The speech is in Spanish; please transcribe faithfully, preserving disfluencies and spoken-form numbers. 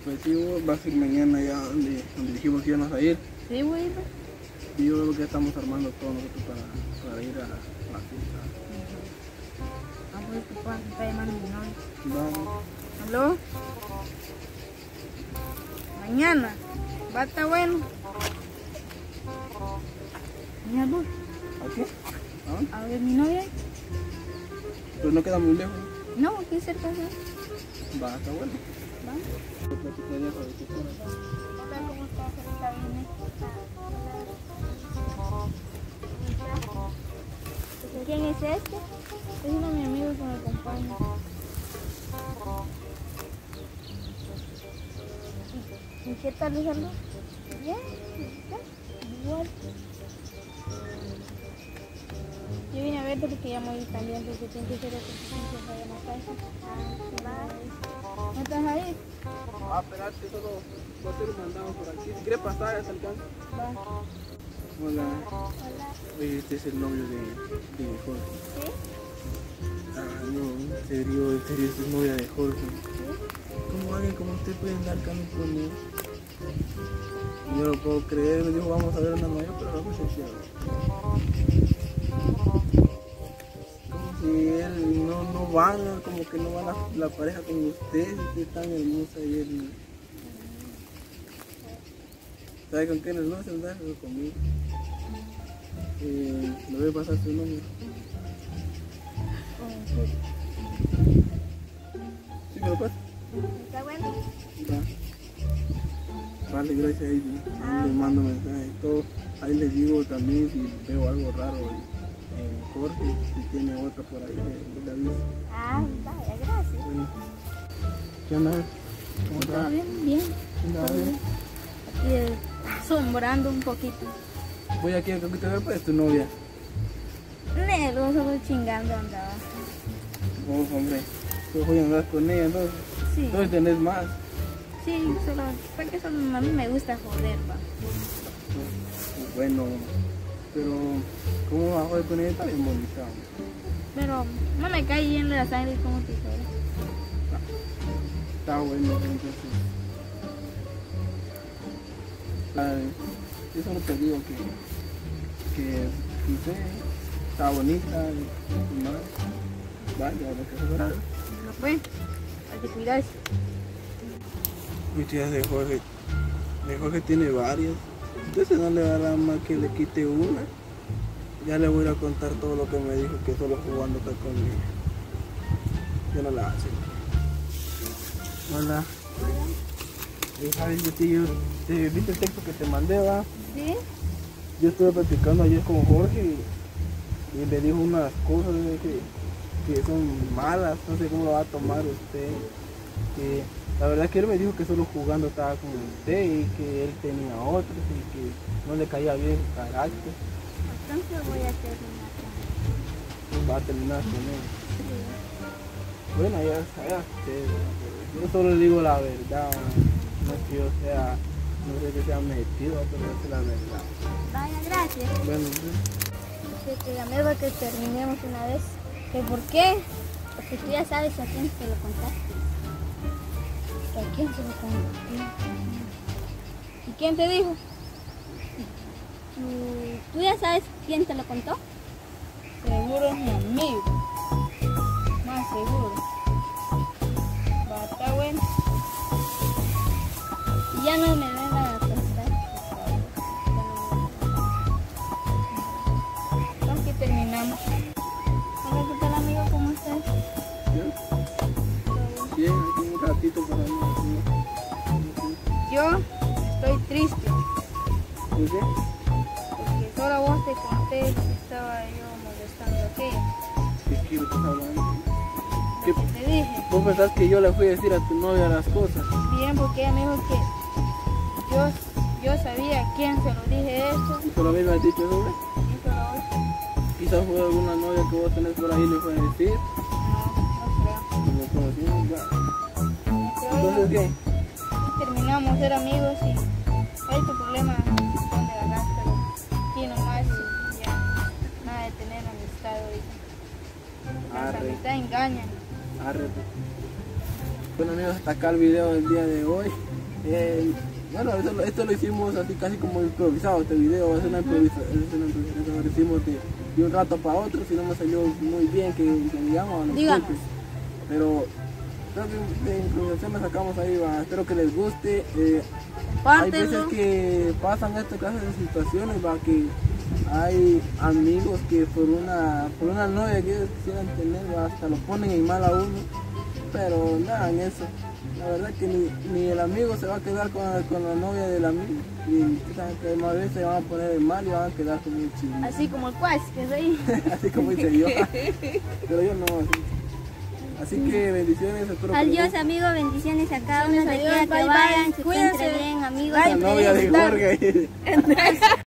Pues sí, vos vas a ir mañana ya donde, donde dijimos que íbamos a ir. Sí, voy a ir. Y yo creo que ya estamos armando todo nosotros para, para ir a la fiesta. Ah, pues papá, me está llamando mi novio. Vamos. ¿Aló? Mañana. Va a estar bueno. Mira, vos. ¿A qué? ¿Ah? A ver, mi novia. Pues no queda muy lejos. No, aquí cerca. ¿Sí? Va, está bueno. Va. Te platicaría para que fueras. Hola, ¿cómo estás? ¿Está bien? ¿Quién es este? Es uno de mis amigos que me acompaña. ¿Y qué tal, Luisardo? Bien, igual. Yo vine a verte porque ya me voy también, porque tengo que hacer otro ejercicio para ir a la casa. Ah, ¿no estás ahí? Ah, espérate, solo voy a hacer un mandado por aquí. Si quieres pasar, ya se alcanza. Va. Hola. Hola. Oye, este es el novio de, de Jorge. ¿Sí? Ah, no, en serio, en serio, esta es novia de Jorge. ¿Sí? ¿Cómo alguien como usted puede andar camino conmigo? Yo no lo puedo creer, me dijo vamos a ver una novia, pero no se cierra. Como si él no, no van, como que no va la, la pareja con usted, usted es tan hermosa y él... ¿Sabe con quién es? No, se anda conmigo. Eh, ¿me voy a pasar su nombre? ¿Sí me lo pasa? ¿Está bueno? Va. Vale, gracias. Ahí le mando mensajes y todo. Ahí les digo también si veo algo raro en Jorge, si tiene otra por ahí, le, le aviso. Ah, vaya, gracias. Bueno. ¿Qué onda? ¿Cómo ¿Está estás? bien? Bien. ¿Está bien? Aquí eh, asombrando un poquito. Voy aquí a que te vea, pues tu novia. Nelo, solo chingando andaba. Oh, hombre, tú voy a andar con ella, entonces. Sí. Entonces tenés más. Sí, solo, porque solo a mí me gusta joder, pa. Bueno, pero ¿cómo vas a joder con ella? Está bien bonita. Pero no me cae bien la sangre como tijera. Está bueno, entonces. Ah, yo solo te digo que, que no sé, está bonita y más. Vaya, lo que se verá. No fue, hay que cuidarse. Mi tía de Jorge, de Jorge tiene varias. Entonces no le va a dar más que le quite una. Ya le voy a contar todo lo que me dijo, que solo jugando está conmigo. Yo no la hace. Hola. ¿Sabes de ti? Yo te viste el texto que te mandé, va. ¿Sí? Yo estuve platicando ayer con Jorge y, y le dijo unas cosas que, que son malas, no sé cómo lo va a tomar usted. Que la verdad que él me dijo que solo jugando estaba con usted y que él tenía otros y que no le caía bien su carácter. Entonces voy a terminar con él. Va a terminar con él. Sí. Bueno, ya, ya sé, yo solo le digo la verdad, no es que yo sea, no sé que sea metido, pero es la verdad. Vaya, gracias. Bueno, sí. Que te llamé para que terminemos una vez. ¿Que por qué? Porque tú ya sabes a quién te lo contaste. ¿Que ¿A quién se lo contaste? ¿Y quién te dijo? ¿Tú, ¿Tú ya sabes quién te lo contó? Seguro es mi amigo. Más seguro. Va a estar bueno. Y ya no me vengan a contar, por favor. Ya no me... Aquí terminamos. Hola, ¿qué tal, amigo? ¿Cómo estás? ¿Bien? Bien, aquí un ratito para mí. Yo estoy triste ¿Por qué? porque solo vos te conté que estaba yo molestando a aquella. ¿Qué quiero que estás hablando? ¿Qué? Lo que te dije. ¿Vos pensás que yo le fui a decir a tu novia las cosas? Bien, porque ella me dijo que yo, yo sabía a quién se lo dije esto. ¿Y solo a mí me has dicho eso, güey? Y solo a vos. Quizás fue alguna novia que vos tenés por ahí y le fue a decir. No, no creo. Y me conocimos ya. No creo. Entonces, ¿qué? Y terminamos de ser amigos y hay tu problema donde agarras, pero aquí nomás y ya nada de tener amistad ahorita. Las Arre. amistades engañan. Arre. Bueno amigos, hasta acá el video del día de hoy. Eh, bueno, esto, esto lo hicimos así casi como improvisado, este video, es una improvisación, es una improvisación, lo hicimos de, de un rato para otro, si no me salió muy bien, que, que digamos, nos Díganos. disculpen. Pero creo que de improvisación la sacamos ahí, va. Espero que les guste. Eh, hay veces Compártenlo. que pasan estas clases de situaciones, va, que hay amigos que por una, por una novia que ellos quisieran tener, va, hasta lo ponen en mal a uno, pero nada en eso. La verdad que ni, ni el amigo se va a quedar con, con la novia del amigo, y saben que más veces se van a poner en mal y van a quedar con un chisme. Así como el cuas, que es ahí. Así como hice yo, pero yo no, así. Así que bendiciones, espero que les Adiós guste. amigos, bendiciones a cada uno de Adiós, quiera que bye, vayan, bye. se Cuídense. encuentren bien amigos. La novia de Jorge.